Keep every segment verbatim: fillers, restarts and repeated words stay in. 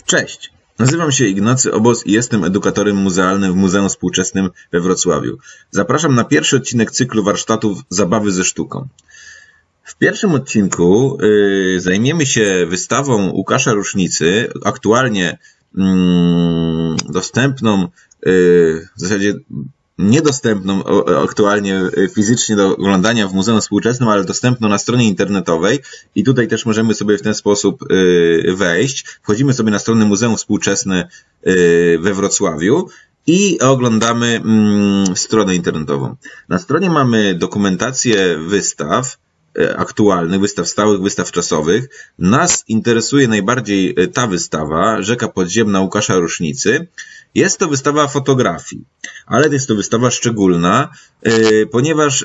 Cześć, nazywam się Ignacy Obos i jestem edukatorem muzealnym w Muzeum Współczesnym we Wrocławiu. Zapraszam na pierwszy odcinek cyklu warsztatów Zabawy ze sztuką. W pierwszym odcinku y, zajmiemy się wystawą Łukasza Rusznicy, aktualnie y, dostępną, y, w zasadzie niedostępną aktualnie fizycznie do oglądania w Muzeum Współczesnym, ale dostępną na stronie internetowej i tutaj też możemy sobie w ten sposób wejść. Wchodzimy sobie na stronę Muzeum Współczesne we Wrocławiu i oglądamy stronę internetową. Na stronie mamy dokumentację wystaw aktualnych, wystaw stałych, wystaw czasowych. Nas interesuje najbardziej ta wystawa, Rzeka Podziemna Łukasza Rusznicy. Jest to wystawa fotografii, ale jest to wystawa szczególna, ponieważ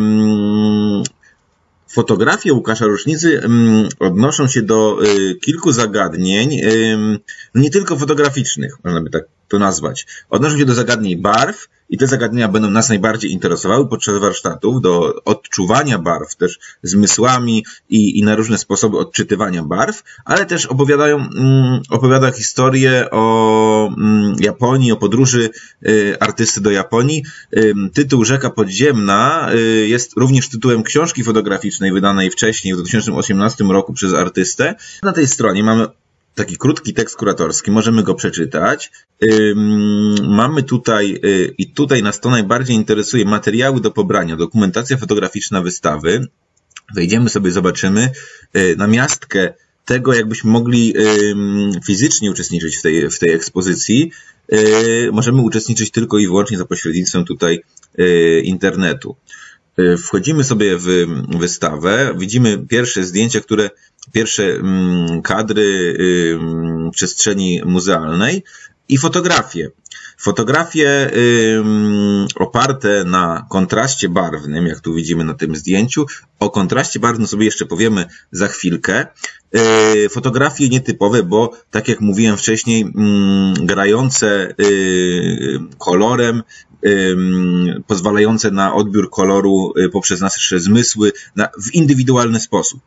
fotografie Łukasza Rusznicy odnoszą się do kilku zagadnień, nie tylko fotograficznych, można by tak to nazwać. Odnoszą się do zagadnień barw i te zagadnienia będą nas najbardziej interesowały podczas warsztatów, do odczuwania barw też zmysłami i, i na różne sposoby odczytywania barw, ale też opowiadają, mm, opowiada historię o mm, Japonii, o podróży y, artysty do Japonii. Y, tytuł Rzeka Podziemna y, jest również tytułem książki fotograficznej wydanej wcześniej w dwa tysiące osiemnastym roku przez artystę. Na tej stronie mamy taki krótki tekst kuratorski, możemy go przeczytać. Mamy tutaj, i tutaj nas to najbardziej interesuje, materiały do pobrania, dokumentacja fotograficzna wystawy. Wejdziemy sobie, zobaczymy namiastkę tego, jakbyśmy mogli fizycznie uczestniczyć w tej, w tej ekspozycji. Możemy uczestniczyć tylko i wyłącznie za pośrednictwem tutaj internetu. Wchodzimy sobie w wystawę, widzimy pierwsze zdjęcia, które, pierwsze kadry przestrzeni muzealnej i fotografie. Fotografie oparte na kontraście barwnym, jak tu widzimy na tym zdjęciu. O kontraście barwnym sobie jeszcze powiemy za chwilkę. Fotografie nietypowe, bo tak jak mówiłem wcześniej, grające kolorem, pozwalające na odbiór koloru poprzez nasze zmysły w indywidualny sposób.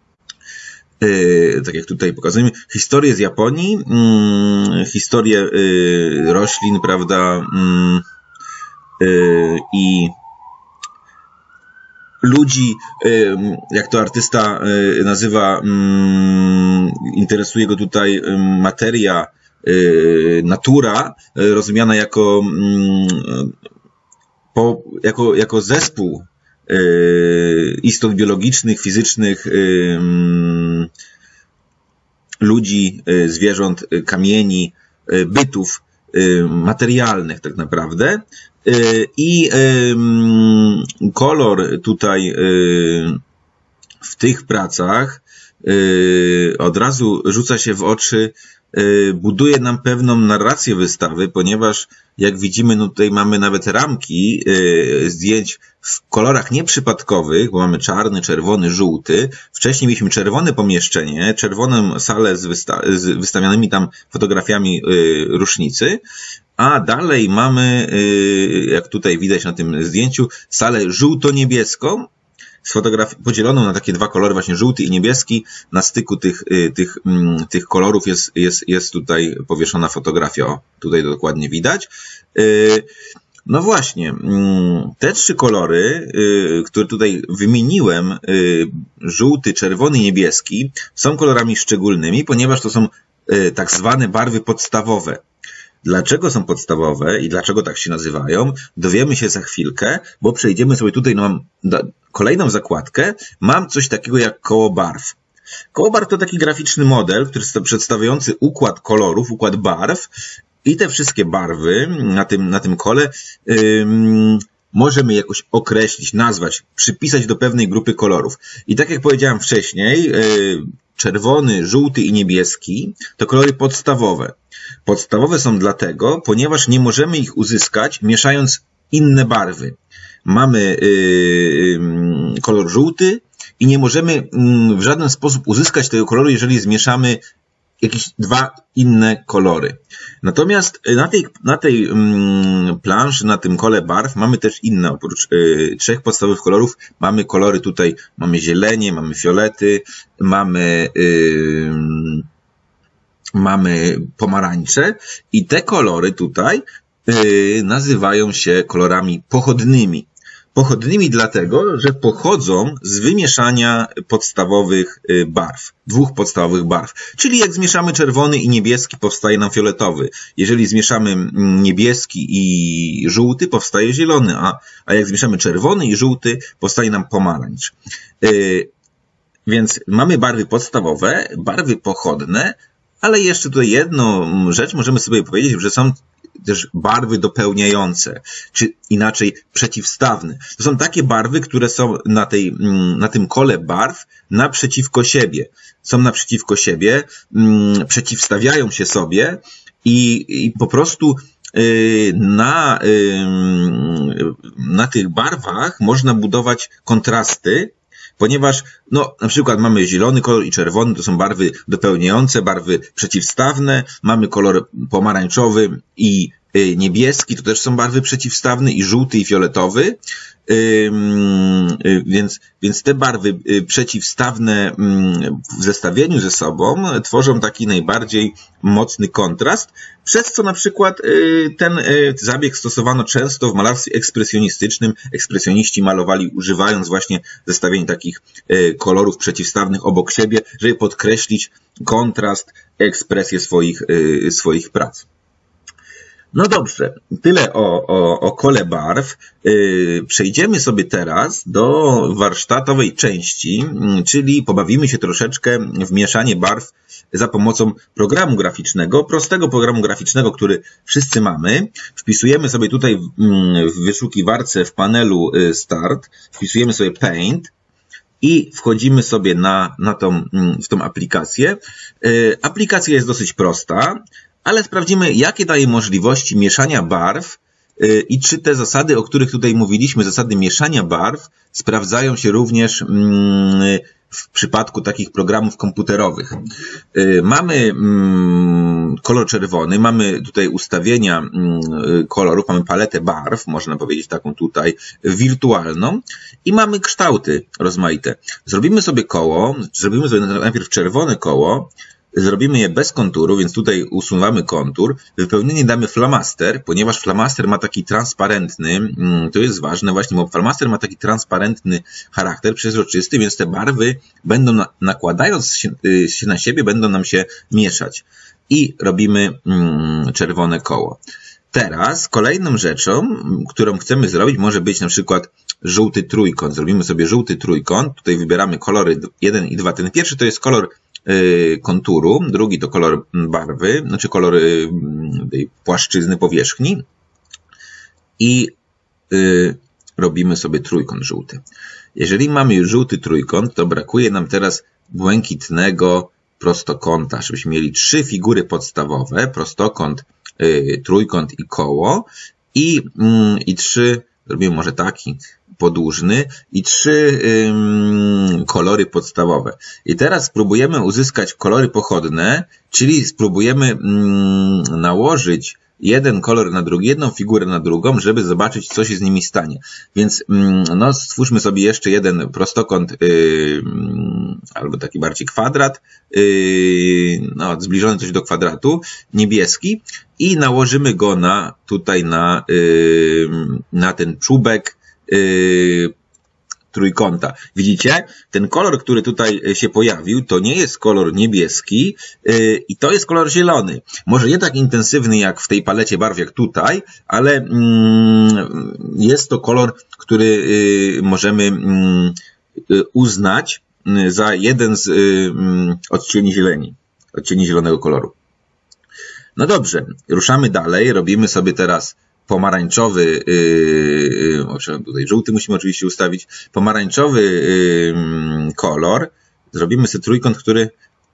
Tak jak tutaj pokazujemy, historię z Japonii, historię roślin, prawda, i ludzi, jak to artysta nazywa, interesuje go tutaj materia, natura, rozumiana jako, po, jako, jako zespół istot biologicznych, fizycznych, ludzi, zwierząt, kamieni, bytów materialnych tak naprawdę. I kolor tutaj w tych pracach od razu rzuca się w oczy, buduje nam pewną narrację wystawy, ponieważ jak widzimy, no tutaj mamy nawet ramki zdjęć w kolorach nieprzypadkowych, bo mamy czarny, czerwony, żółty. Wcześniej mieliśmy czerwone pomieszczenie, czerwoną salę z, wysta z wystawionymi tam fotografiami Rusznicy, a dalej mamy, jak tutaj widać na tym zdjęciu, salę żółto-niebieską, podzieloną na takie dwa kolory, właśnie żółty i niebieski. Na styku tych, tych, tych kolorów jest, jest, jest tutaj powieszona fotografia. O, tutaj to dokładnie widać. No właśnie, te trzy kolory, które tutaj wymieniłem, żółty, czerwony i niebieski, są kolorami szczególnymi, ponieważ to są tak zwane barwy podstawowe. Dlaczego są podstawowe i dlaczego tak się nazywają, dowiemy się za chwilkę, bo przejdziemy sobie tutaj na kolejną zakładkę. Mam coś takiego jak koło barw. Koło barw to taki graficzny model, który jest przedstawiający układ kolorów, układ barw i te wszystkie barwy na tym, na tym kole ym, możemy jakoś określić, nazwać, przypisać do pewnej grupy kolorów. I tak jak powiedziałem wcześniej, yy, czerwony, żółty i niebieski to kolory podstawowe. Podstawowe są dlatego, ponieważ nie możemy ich uzyskać mieszając inne barwy. Mamy yy, kolor żółty i nie możemy yy, w żaden sposób uzyskać tego koloru, jeżeli zmieszamy jakieś dwa inne kolory. Natomiast na tej, na tej yy, planszy, na tym kole barw mamy też inne. Oprócz yy, trzech podstawowych kolorów mamy kolory tutaj, mamy zielenie, mamy fiolety, mamy yy, mamy pomarańcze i te kolory tutaj yy, nazywają się kolorami pochodnymi. Pochodnymi dlatego, że pochodzą z wymieszania podstawowych barw, dwóch podstawowych barw. Czyli jak zmieszamy czerwony i niebieski, powstaje nam fioletowy. Jeżeli zmieszamy niebieski i żółty, powstaje zielony, a, a jak zmieszamy czerwony i żółty, powstaje nam pomarańcz. Yy, więc mamy barwy podstawowe, barwy pochodne, ale jeszcze tutaj jedną rzecz możemy sobie powiedzieć, że są też barwy dopełniające, czy inaczej przeciwstawne. To są takie barwy, które są na, tej, na tym kole barw naprzeciwko siebie. Są naprzeciwko siebie, przeciwstawiają się sobie i, i po prostu na, na tych barwach można budować kontrasty, ponieważ no, na przykład mamy zielony kolor i czerwony, to są barwy dopełniające, barwy przeciwstawne, mamy kolor pomarańczowy i niebieski, to też są barwy przeciwstawne, i żółty i fioletowy, więc, więc te barwy przeciwstawne w zestawieniu ze sobą tworzą taki najbardziej mocny kontrast, przez co na przykład ten zabieg stosowano często w malarstwie ekspresjonistycznym. Ekspresjoniści malowali używając właśnie zestawień takich kolorów przeciwstawnych obok siebie, żeby podkreślić kontrast, ekspresję swoich, swoich prac. No dobrze, tyle o, o, o kole barw. Yy, przejdziemy sobie teraz do warsztatowej części, czyli pobawimy się troszeczkę w mieszanie barw za pomocą programu graficznego, prostego programu graficznego, który wszyscy mamy. Wpisujemy sobie tutaj w wyszukiwarce w panelu Start, wpisujemy sobie Paint i wchodzimy sobie na, na tą, w tą aplikację. Yy, aplikacja jest dosyć prosta, ale sprawdzimy, jakie daje możliwości mieszania barw i czy te zasady, o których tutaj mówiliśmy, zasady mieszania barw, sprawdzają się również w przypadku takich programów komputerowych. Mamy kolor czerwony, mamy tutaj ustawienia kolorów, mamy paletę barw, można powiedzieć taką tutaj wirtualną, i mamy kształty rozmaite. Zrobimy sobie koło, zrobimy sobie najpierw czerwone koło, zrobimy je bez konturu, więc tutaj usuwamy kontur. Wypełnienie damy flamaster, ponieważ flamaster ma taki transparentny, to jest ważne właśnie, bo flamaster ma taki transparentny charakter, przezroczysty, więc te barwy będą, nakładając się, się na siebie, będą nam się mieszać. I robimy czerwone koło. Teraz kolejną rzeczą, którą chcemy zrobić, może być na przykład żółty trójkąt. Zrobimy sobie żółty trójkąt. Tutaj wybieramy kolory jeden i dwa. Ten pierwszy to jest kolor konturu, drugi to kolor barwy, znaczy kolor tej płaszczyzny powierzchni, i robimy sobie trójkąt żółty. Jeżeli mamy już żółty trójkąt, to brakuje nam teraz błękitnego prostokąta, żebyśmy mieli trzy figury podstawowe, prostokąt, trójkąt i koło, i, i trzy, zrobimy może taki podłużny, i trzy ym, kolory podstawowe. I teraz spróbujemy uzyskać kolory pochodne, czyli spróbujemy ym, nałożyć jeden kolor na drugi, jedną figurę na drugą, żeby zobaczyć, co się z nimi stanie. Więc ym, no, stwórzmy sobie jeszcze jeden prostokąt, yy, albo taki bardziej kwadrat, yy, no, zbliżony coś do kwadratu, niebieski, i nałożymy go na, tutaj na, yy, na ten czubek Yy, trójkąta. Widzicie? Ten kolor, który tutaj się pojawił, to nie jest kolor niebieski yy, i to jest kolor zielony. Może nie tak intensywny jak w tej palecie barw jak tutaj, ale yy, jest to kolor, który yy, możemy yy, uznać za jeden z yy, odcieni zieleni, odcieni zielonego koloru. No dobrze, ruszamy dalej, robimy sobie teraz pomarańczowy, yy, yy, tutaj żółty musimy oczywiście ustawić, pomarańczowy yy, kolor. Zrobimy sobie trójkąt, który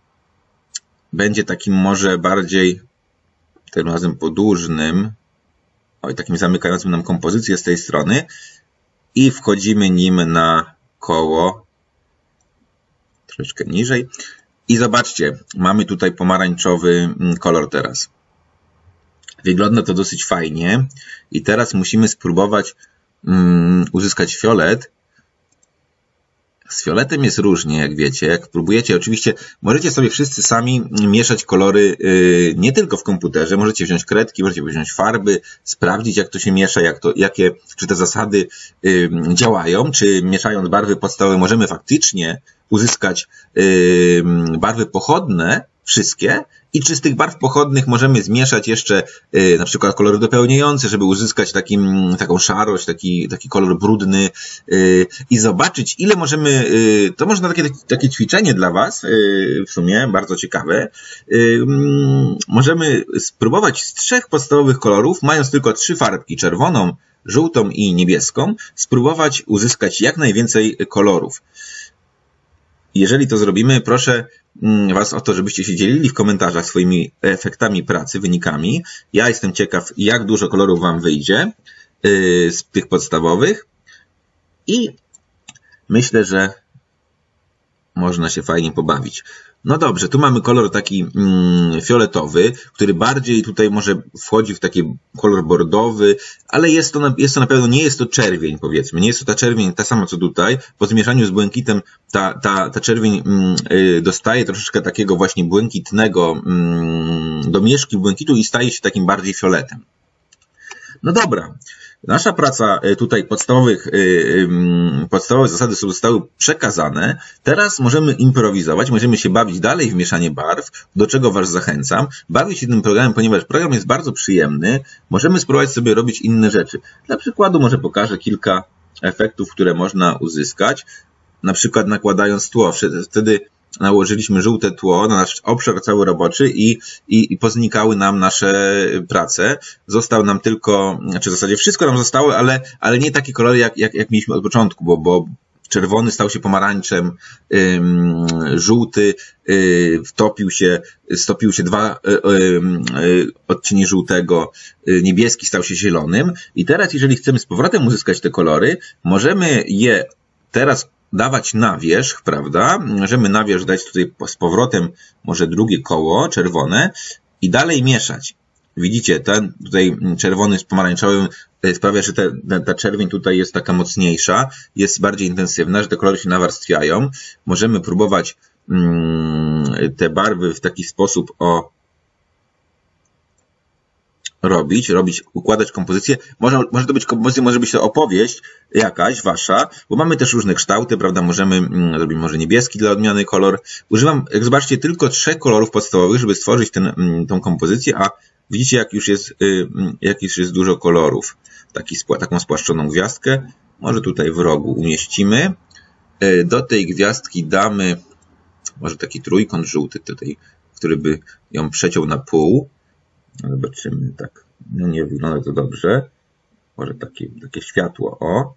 będzie takim może bardziej tym razem podłużnym, oj, takim zamykającym nam kompozycję z tej strony, i wchodzimy nim na koło troszeczkę niżej. I zobaczcie, mamy tutaj pomarańczowy kolor teraz. Wygląda to dosyć fajnie i teraz musimy spróbować um, uzyskać fiolet Z fioletem jest różnie, jak wiecie, jak próbujecie, oczywiście możecie sobie wszyscy sami mieszać kolory yy, nie tylko w komputerze, możecie wziąć kredki, możecie wziąć farby, sprawdzić jak to się miesza, jak to, jakie, czy te zasady yy, działają, czy mieszając barwy podstawowe możemy faktycznie uzyskać yy, barwy pochodne, wszystkie, i czy z tych barw pochodnych możemy zmieszać jeszcze yy, na przykład kolory dopełniające, żeby uzyskać takim, taką szarość, taki, taki kolor brudny yy, i zobaczyć, ile możemy, yy, to można takie, takie ćwiczenie dla Was, yy, w sumie bardzo ciekawe, yy, możemy spróbować z trzech podstawowych kolorów, mając tylko trzy farbki, czerwoną, żółtą i niebieską, spróbować uzyskać jak najwięcej kolorów. Jeżeli to zrobimy, proszę Was o to, żebyście się dzielili w komentarzach swoimi efektami pracy, wynikami. Ja jestem ciekaw, jak dużo kolorów Wam wyjdzie yy, z tych podstawowych i myślę, że można się fajnie pobawić. No dobrze, tu mamy kolor taki mm, fioletowy, który bardziej tutaj może wchodzi w taki kolor bordowy, ale jest to, na, jest to na pewno, nie jest to czerwień, powiedzmy. Nie jest to ta czerwień ta sama co tutaj. Po zmieszaniu z błękitem ta, ta, ta czerwień mm, y, dostaje troszeczkę takiego właśnie błękitnego, mm, domieszki błękitu i staje się takim bardziej fioletem. No dobra. Nasza praca tutaj podstawowych, podstawowe zasady zostały przekazane. Teraz możemy improwizować, możemy się bawić dalej w mieszanie barw, do czego Was zachęcam. Bawić się tym programem, ponieważ program jest bardzo przyjemny. Możemy spróbować sobie robić inne rzeczy. Dla przykładu może pokażę kilka efektów, które można uzyskać. Na przykład nakładając tło. Wtedy nałożyliśmy żółte tło na nasz obszar cały roboczy i, i, i poznikały nam nasze prace. Został nam tylko, znaczy w zasadzie wszystko nam zostało, ale, ale nie takie kolory, jak, jak, jak mieliśmy od początku, bo, bo czerwony stał się pomarańczem, ym, żółty yy, wtopił się, stopił się dwa yy, yy, odcienie żółtego, yy, niebieski stał się zielonym. I teraz, jeżeli chcemy z powrotem uzyskać te kolory, możemy je teraz dawać na wierzch, prawda? Możemy na wierzch dać tutaj z powrotem może drugie koło czerwone i dalej mieszać. Widzicie, ten tutaj czerwony z pomarańczowym sprawia, że te, ta czerwień tutaj jest taka mocniejsza, jest bardziej intensywna, że te kolory się nawarstwiają. Możemy próbować mm, te barwy w taki sposób o robić, robić, układać kompozycję. Może, może to być kompozycja, może być to opowieść jakaś wasza, bo mamy też różne kształty, prawda? Możemy mm, zrobić może niebieski dla odmiany kolor. Używam, jak zobaczcie, tylko trzech kolorów podstawowych, żeby stworzyć ten, mm, tą kompozycję, a widzicie, jak już jest, y, jak już jest dużo kolorów. Taki, taką spłaszczoną gwiazdkę. Może tutaj w rogu umieścimy. Y, do tej gwiazdki damy może taki trójkąt żółty tutaj, który by ją przeciął na pół. Zobaczymy, tak, no nie wygląda to dobrze. Może takie, takie światło, o.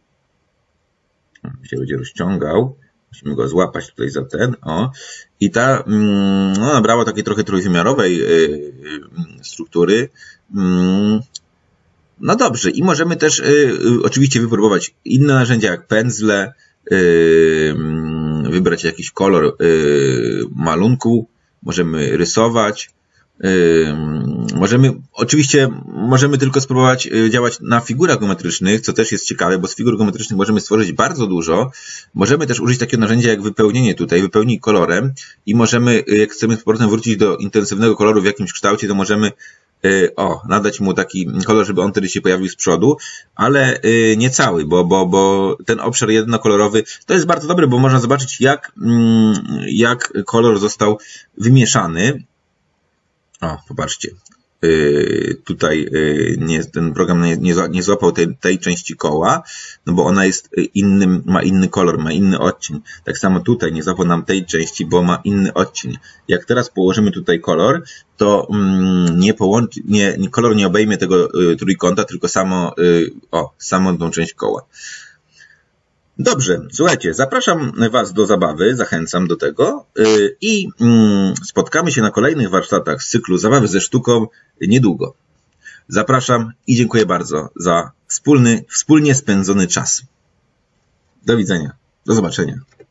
Się będzie rozciągał. Musimy go złapać tutaj za ten, o. I ta, no, nabrała takiej trochę trójwymiarowej yy, struktury. Yy. No dobrze, i możemy też yy, oczywiście wypróbować inne narzędzia, jak pędzle, yy, wybrać jakiś kolor yy, malunku, możemy rysować. Możemy, oczywiście możemy tylko spróbować działać na figurach geometrycznych, co też jest ciekawe, bo z figur geometrycznych możemy stworzyć bardzo dużo. Możemy też użyć takiego narzędzia jak wypełnienie tutaj, wypełnij kolorem i możemy, jak chcemy z powrotem wrócić do intensywnego koloru w jakimś kształcie, to możemy o, nadać mu taki kolor, żeby on wtedy się pojawił z przodu, ale nie cały, bo, bo, bo ten obszar jednokolorowy to jest bardzo dobre, bo można zobaczyć jak, jak kolor został wymieszany. O, popatrzcie, yy, tutaj yy, nie, ten program nie, nie, nie złapał tej, tej części koła, no bo ona jest innym, ma inny kolor, ma inny odcień. Tak samo tutaj nie złapał nam tej części, bo ma inny odcień. Jak teraz położymy tutaj kolor, to mm, nie połączy, nie, kolor nie obejmie tego yy, trójkąta, tylko samo, yy, o, samą tą część koła. Dobrze, słuchajcie, zapraszam Was do zabawy, zachęcam do tego yy, i yy, spotkamy się na kolejnych warsztatach z cyklu Zabawy ze sztuką niedługo. Zapraszam i dziękuję bardzo za wspólny, wspólnie spędzony czas. Do widzenia, do zobaczenia.